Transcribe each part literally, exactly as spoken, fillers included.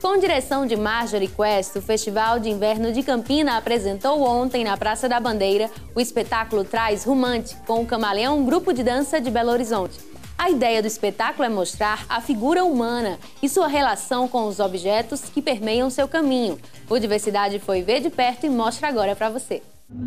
Com direção de Marjorie Quest, o Festival de Inverno de Campina apresentou ontem na Praça da Bandeira o espetáculo Traz Rumante, com o Camaleão, grupo de dança de Belo Horizonte. A ideia do espetáculo é mostrar a figura humana e sua relação com os objetos que permeiam seu caminho. O Diversidade foi ver de perto e mostra agora para você.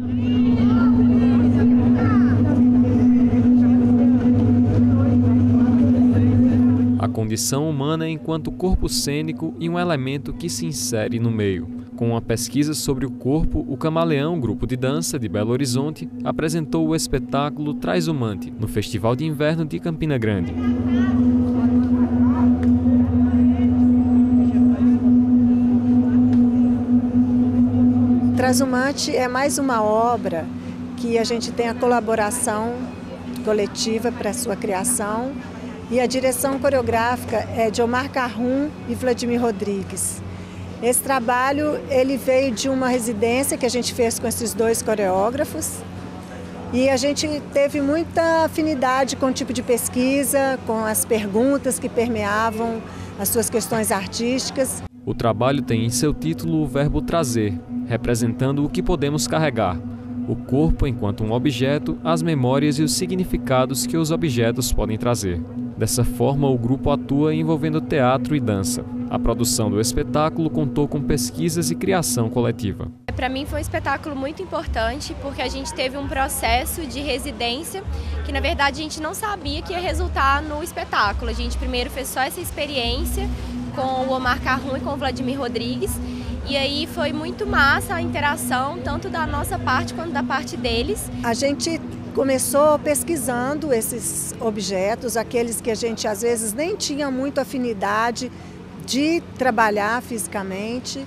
A condição humana enquanto corpo cênico e um elemento que se insere no meio. Com uma pesquisa sobre o corpo, o Camaleão, grupo de dança de Belo Horizonte, apresentou o espetáculo Traz Rumante, no Festival de Inverno de Campina Grande. Traz Rumante é mais uma obra que a gente tem a colaboração coletiva para sua criação, e a direção coreográfica é de Omar Carrum e Vladimir Rodrigues. Esse trabalho ele veio de uma residência que a gente fez com esses dois coreógrafos e a gente teve muita afinidade com o tipo de pesquisa, com as perguntas que permeavam as suas questões artísticas. O trabalho tem em seu título o verbo trazer, representando o que podemos carregar. O corpo enquanto um objeto, as memórias e os significados que os objetos podem trazer. Dessa forma, o grupo atua envolvendo teatro e dança. A produção do espetáculo contou com pesquisas e criação coletiva. Para mim foi um espetáculo muito importante porque a gente teve um processo de residência que na verdade a gente não sabia que ia resultar no espetáculo. A gente primeiro fez só essa experiência com o Omar Carrum e com o Vladimir Rodrigues. E aí foi muito massa a interação, tanto da nossa parte quanto da parte deles. A gente começou pesquisando esses objetos, aqueles que a gente às vezes nem tinha muito afinidade de trabalhar fisicamente.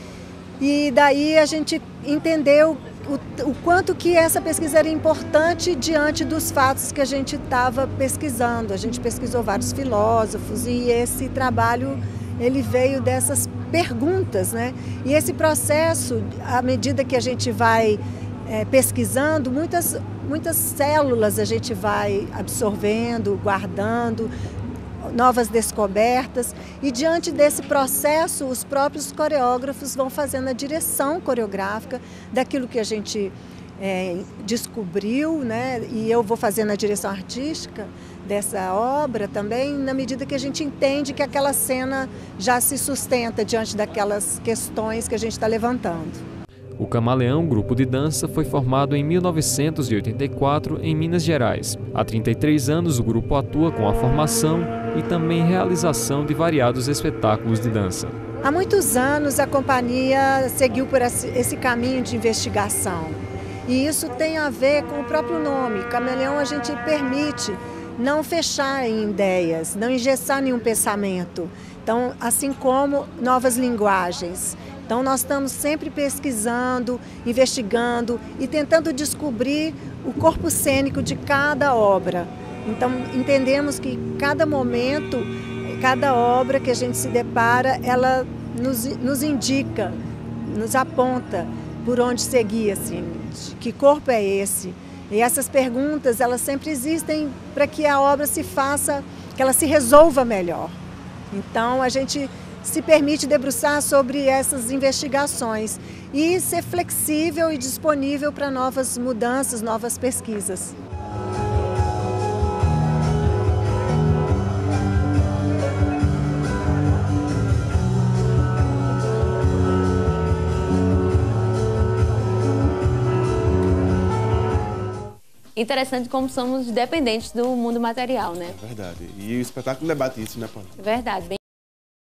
E daí a gente entendeu o, o quanto que essa pesquisa era importante diante dos fatos que a gente estava pesquisando. A gente pesquisou vários filósofos e esse trabalho ele veio dessas perguntas, né? E esse processo, à medida que a gente vai é, pesquisando, muitas, muitas células a gente vai absorvendo, guardando, novas descobertas. E diante desse processo, os próprios coreógrafos vão fazendo a direção coreográfica daquilo que a gente é, descobriu, né? E eu vou fazendo a direção artística dessa obra também, na medida que a gente entende que aquela cena já se sustenta diante daquelas questões que a gente está levantando. O Camaleão, grupo de dança, foi formado em mil novecentos e oitenta e quatro em Minas Gerais. Há trinta e três anos o grupo atua com a formação e também realização de variados espetáculos de dança. Há muitos anos a companhia seguiu por esse caminho de investigação. E isso tem a ver com o próprio nome. Camaleão a gente permite não fechar em ideias, não engessar nenhum pensamento. Então, assim como novas linguagens. Então, nós estamos sempre pesquisando, investigando e tentando descobrir o corpo cênico de cada obra. Então, entendemos que cada momento, cada obra que a gente se depara, ela nos, nos indica, nos aponta por onde seguir, assim, que corpo é esse? E essas perguntas, elas sempre existem para que a obra se faça, que ela se resolva melhor. Então, a gente se permite debruçar sobre essas investigações e ser flexível e disponível para novas mudanças, novas pesquisas. Interessante como somos dependentes do mundo material, né? É verdade. E o espetáculo debate isso, né, Paulo? Verdade.